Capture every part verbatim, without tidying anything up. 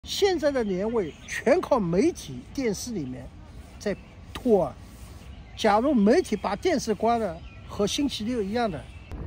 现在的年味全靠媒体、电视里面在拖啊。假如媒体把电视关了，和星期六一样的。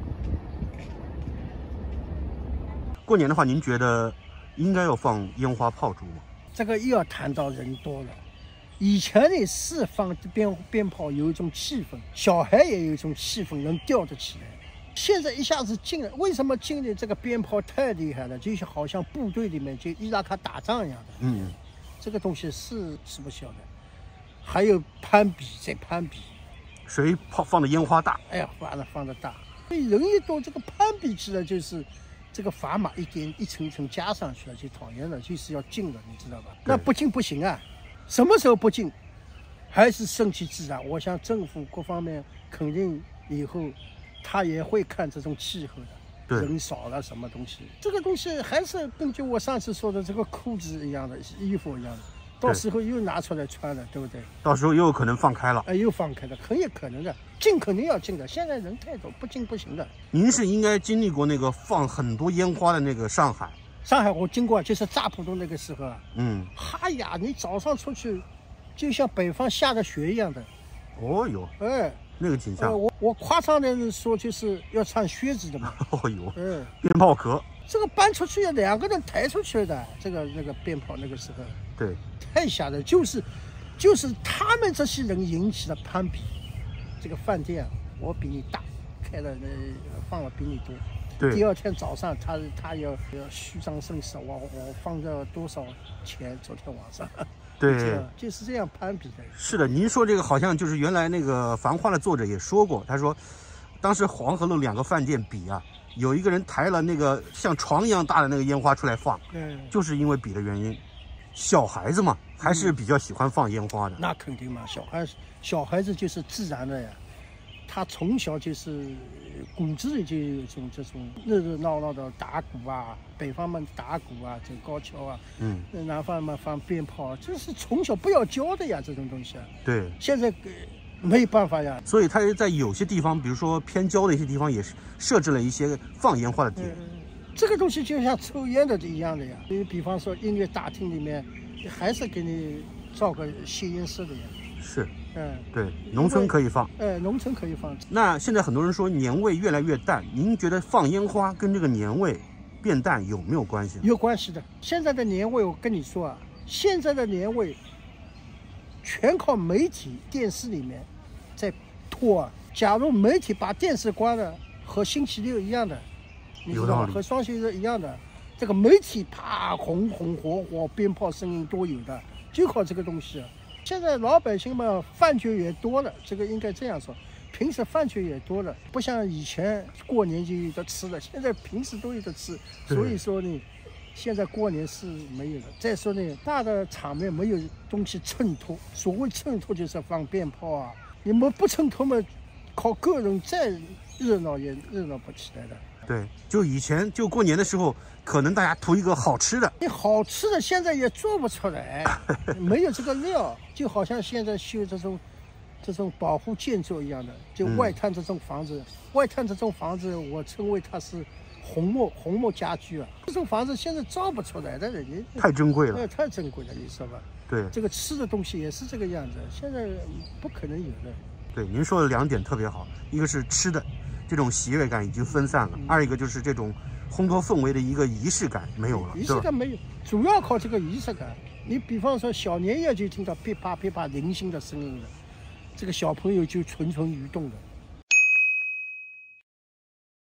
过年的话，您觉得应该要放烟花炮竹吗？ 这个又要谈到人多了。以前呢是放鞭鞭炮有一种气氛，小孩也有一种气氛能吊得起来。现在一下子进了，为什么进的这个鞭炮太厉害了？就好像部队里面就伊拉克打仗一样的。嗯，这个东西是吃不消的。还有攀比，在攀比， 谁炮放的烟花大？ 哎呀，放的放的大。所以人一多，这个攀比起来就是这个砝码一点一层一层加上去了，就讨厌了，就是要禁了，你知道吧？那不禁不行啊，什么时候不禁？还是顺其自然。我想政府各方面肯定以后他也会看这种气候的，人少了什么东西，这个东西还是根据我上次说的这个裤子一样的，衣服一样的。到时候又拿出来穿了，对不对？ 到时候又有可能放开了， 哎，又放开了，很有可能的，禁肯定要禁的。现在人太多，不禁不行的。 您是应该经历过那个放很多烟花的那个上海。 上海我经过，就是乍浦东那个时候啊， 嗯， 哈呀，你早上出去，就像北方下着雪一样的。 哦哟， 哎， 那个景象， 呃、我我夸张的说，就是要穿靴子的嘛。 哦哟， 嗯， 鞭炮壳。 这个搬出去要两个人抬出去的，这个那个鞭炮那个时候， 对，太吓人，就是就是他们这些人引起了攀比。这个饭店我比你大，开了那放了比你多。 对， 第二天早上他他要要虚张声势，我我放了多少钱？昨天晚上。 对， 就是这样攀比的。 是的，您说这个好像就是原来那个《繁花》的作者也说过，他说当时黄河路两个饭店比啊。有一个人抬了那个像床一样大的那个烟花出来放，嗯，就是因为比的原因。小孩子嘛，还是比较喜欢放烟花的。 嗯、那肯定嘛，小孩小孩子就是自然的呀，他从小就是骨子里就有一种这种热热闹闹的打鼓啊，北方嘛打鼓啊，走高跷啊，嗯，南方嘛放鞭炮，这是从小不要教的呀，这种东西啊。 对， 现在。没有办法呀， 所以他在有些地方，比如说偏郊的一些地方，也是设置了一些放烟花的点。 嗯、这个东西就像抽烟的一样的呀。你比方说音乐大厅里面，还是给你造个吸烟室的呀。 是，嗯，对，农村可以放。 呃，农村可以放。 那现在很多人说年味越来越淡，您觉得放烟花跟这个年味变淡有没有关系？ 有关系的。现在的年味，我跟你说啊，现在的年味全靠媒体、电视里面。在拖啊！假如媒体把电视关了，和星期六一样的，你知道吗？和双休日一样的，这个媒体啪红红火火，鞭炮声音都有的，就靠这个东西。现在老百姓嘛，饭局也多了，这个应该这样说，平时饭局也多了，不像以前过年就有的吃了，现在平时都有的吃，所以说呢。现在过年是没有了。再说呢，大的场面没有东西衬托，所谓衬托就是放鞭炮啊。你们不衬托嘛，靠个人再热闹也热闹不起来的。 对，就以前就过年的时候，可能大家图一个好吃的， 你好吃的现在也做不出来，没有这个料，就好像现在修这种这种保护建筑一样的，就外滩这种房子，嗯、外滩这种房子，我称为它是红木红木家具啊。这种房子现在造不出来的，人家太珍贵了， 哎，太珍贵了，你说吧？ 对， 这个吃的东西也是这个样子，现在不可能有的。 对，您说的两点特别好，一个是吃的这种喜悦感已经分散了，嗯、二一个就是这种烘托氛围的一个仪式感没有了。 仪式感没有，主要靠这个仪式感。你比方说小年夜就听到噼啪噼啪零星的声音了，这个小朋友就蠢蠢欲动的。